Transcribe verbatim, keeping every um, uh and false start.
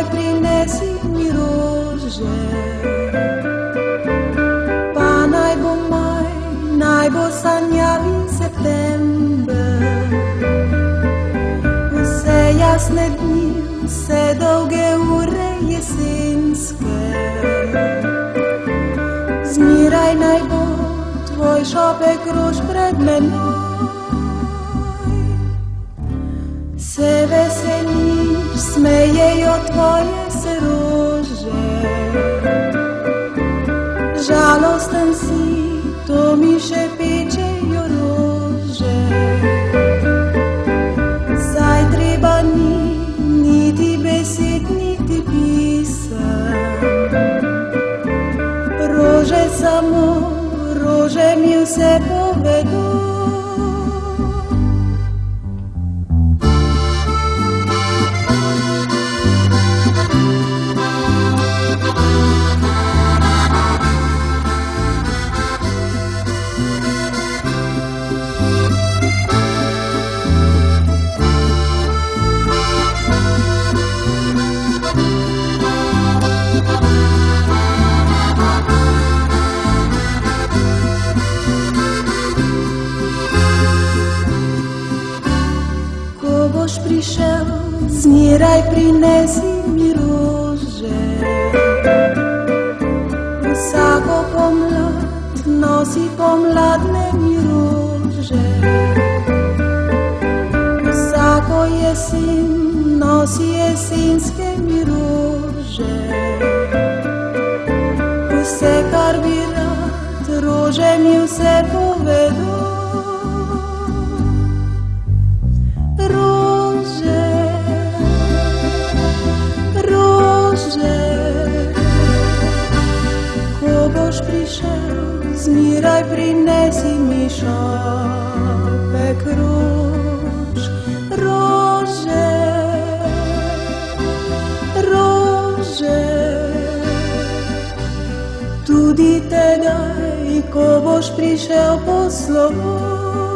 Zmiraj prinesi mi rože, pa naj bo maj, naj bo sanjavi september. Vse jasne dni, vse dolge ure jesenske. Zmiraj naj bo tvoj šopek rož pred menoj. Se veseliš, smejejo tvoje se rože. Žalosten si, to mi še pečejo rože. Saj treba ni, niti besed, niti pisem. Rože samo, rože mi vse povedo. Boš prišel, zmiraj prinesi mi rože. Vsako pomlad nosi pomladne mi rože. Vsako jesen nosi jesenske mi rože. Vse, kar bi rad, rože mi vse povedo. Zmiraj prinesi mi šopek rož, rože, rože. Tudi tedaj, ko boš prišel po slovo.